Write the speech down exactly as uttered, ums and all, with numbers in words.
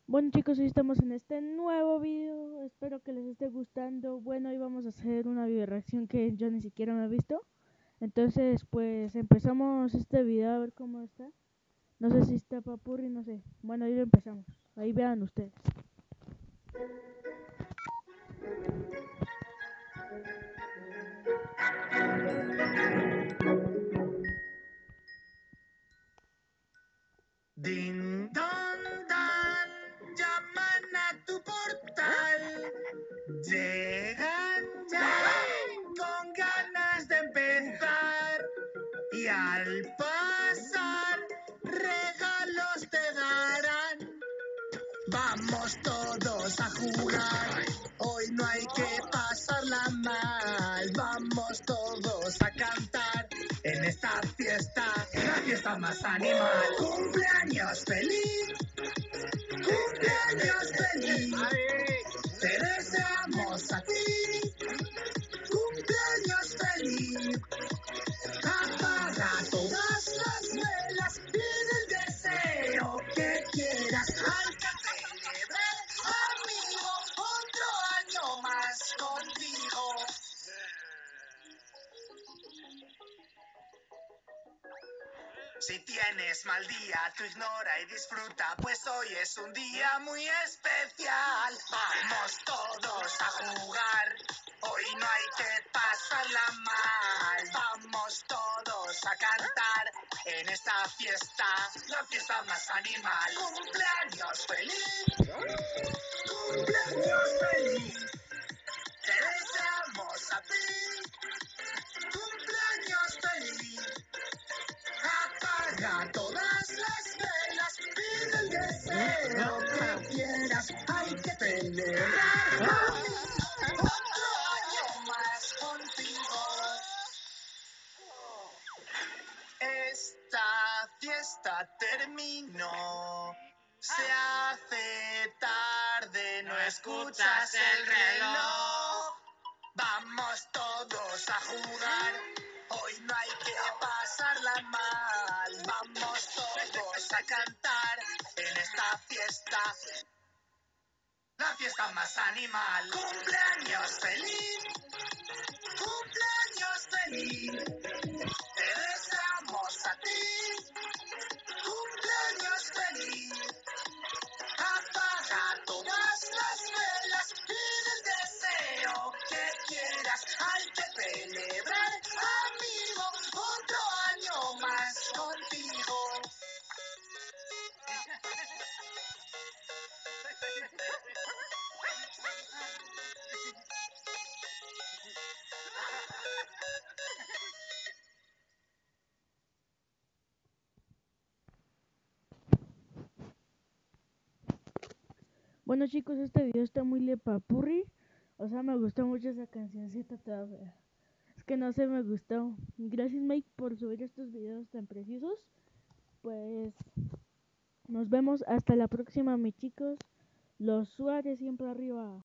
Bueno chicos, hoy estamos en este nuevo video, espero que les esté gustando. Bueno, hoy vamos a hacer una video reacción que yo ni siquiera me he visto. Entonces pues empezamos este video a ver cómo está. No sé si está papurri, no sé. Bueno, ahí lo empezamos, ahí vean ustedes. Din don dan, llaman a tu portal. Llegan ya con ganas de empezar. Y al pasar, regalos te darán. Vamos todos a jugar. Hoy no hay que pasarla mal. Vamos todos a cantar en esta fiesta, la fiesta más animal. Cumpleaños feliz, cumpleaños feliz. Te deseamos a ti, cumpleaños feliz. Apaga todas las velas, pide el deseo que quieras. Hay que celebrar, amigo, otro año más contigo. Si tienes mal día, tú ignora y disfruta, pues hoy es un día muy especial. Vamos todos a jugar, hoy no hay que pasarla mal. Vamos todos a cantar en esta fiesta, la fiesta más animal. Cumpleaños feliz, cumpleaños feliz. Te deseamos a ti, cumpleaños feliz. Apaga todas las velas, pide el deseo que quieras. Hay que celebrar otro año más contigo. Esta fiesta terminó, se hace tarde, no escuchas el reloj. Vamos todos a jugar, hoy no hay que pasarla mal. Vamos todos a cantar en esta fiesta, la fiesta más animal. Cumpleaños feliz, cumpleaños feliz. Te deseamos a ti, cumpleaños feliz. Apaga todas las velas, pide el deseo que quieras. Hay que celebrar, amigo, otro año más contigo. Bueno chicos, este video está muy lepapurri. O sea, me gustó mucho esa cancioncita toda fea. Es que no sé, me gustó. Gracias Mike por subir estos videos tan preciosos. Pues nos vemos hasta la próxima, mis chicos. Los Suárez siempre arriba.